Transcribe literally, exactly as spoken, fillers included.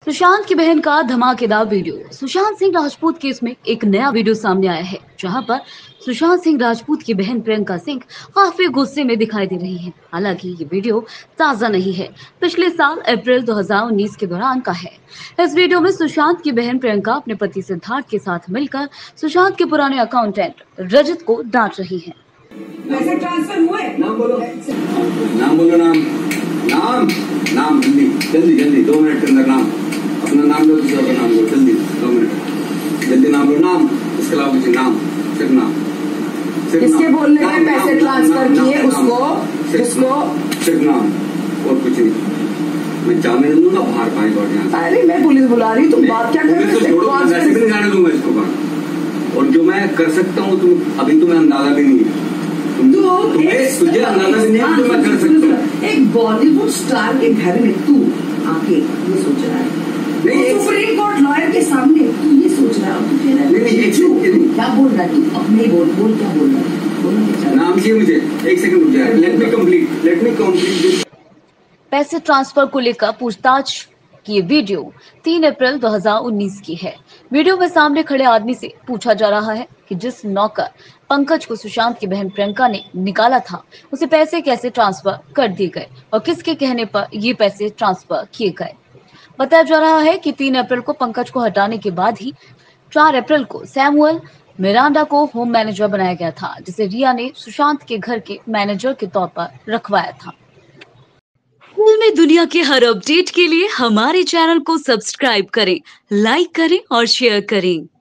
सुशांत की बहन का धमाकेदार वीडियो। सुशांत सिंह राजपूत केस में एक नया वीडियो सामने आया है, जहां पर सुशांत सिंह राजपूत की बहन प्रियंका सिंह काफी गुस्से में दिखाई दे रही हैं। हालांकि ये वीडियो ताजा नहीं है, पिछले साल अप्रैल दो हज़ार उन्नीस के दौरान का है। इस वीडियो में सुशांत की बहन प्रियंका अपने पति सिद्धार्थ के साथ मिलकर सुशांत के पुराने अकाउंटेंट रजत को डांट रही है। पैसे ट्रांसफर हुए? नाम बोलो, नाम बोलो, नाम नाम नाम जल्दी जल्दी जल्दी दो मिनट के अंदर नाम, अपना नाम लो, दूसरा का नाम लो, जल्दी दो मिनट जल्दी नाम लो, नाम इसके अलावा कुछ नाम, सिर्फ नाम, किसके बोलने में पैसे ट्रांसफर किए उसको, किसको? सिर्फ नाम और कुछ नहीं। मैं जाने दूंगा बाहर पाए लौट यहाँ। अरे मैं पुलिस बुला रही, तुम बात क्या कर रहे हो? वैसे भी नहीं जाने दूंगा इसको बाहर, और जो मैं कर सकता हूँ तुम अभी तुम्हें अंदाजा भी नहीं है। तुम्हें तुझे अंदाजा भी नहीं है जो मैं कर सकता हूँ। एक बॉलीवुड स्टार के घर में तू आके ये सोच रहा है, नहीं सुप्रीम कोर्ट लॉयर के सामने तू ये सोच रहा है, तू कह रहा है नहीं नहीं क्या बोल रहा है? तू अपने बोल बोल क्या बोल रहा है? बोलना नाम चाहिए मुझे, एक सेकंड रुक जाए, let me complete let me complete पैसे ट्रांसफर को लेकर पूछताछ की वीडियो तीन अप्रैल दो हज़ार उन्नीस की है। वीडियो में सामने खड़े आदमी से पूछा जा रहा है कि जिस नौकर पंकज को सुशांत की बहन प्रियंका ने निकाला था, उसे पैसे कैसे ट्रांसफर कर दिए गए और किसके कहने पर ये पैसे ट्रांसफर किए गए। बताया जा रहा है कि तीन अप्रैल को पंकज को हटाने के बाद ही चार अप्रैल को सैमुअल मिरांडा को होम मैनेजर बनाया गया था, जिसे रिया ने सुशांत के घर के मैनेजर के तौर पर रखवाया था। फिल्मी दुनिया के हर अपडेट के लिए हमारे चैनल को सब्सक्राइब करें, लाइक करें और शेयर करें।